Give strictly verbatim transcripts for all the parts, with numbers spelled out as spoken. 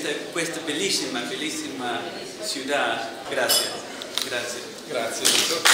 questa, questa bellissima, bellissima città. Grazie. Grazie. Grazie.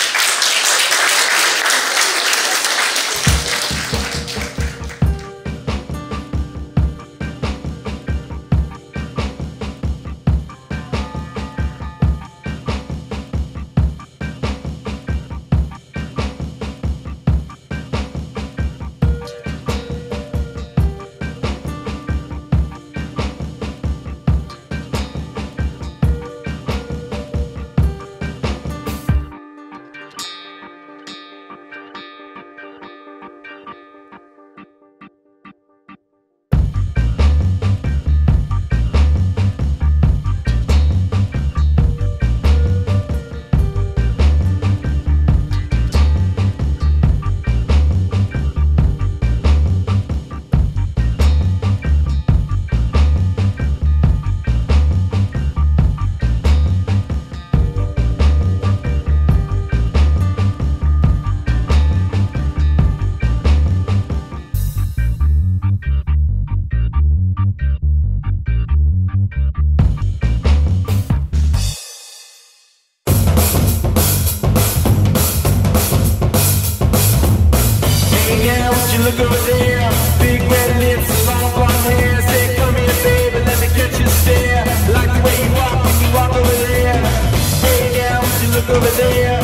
Look over there, big red lips and long blonde hair. Say, come here, baby, let me catch you stare. Like the way you walk when you walk over there. Hey, now, would you look over there?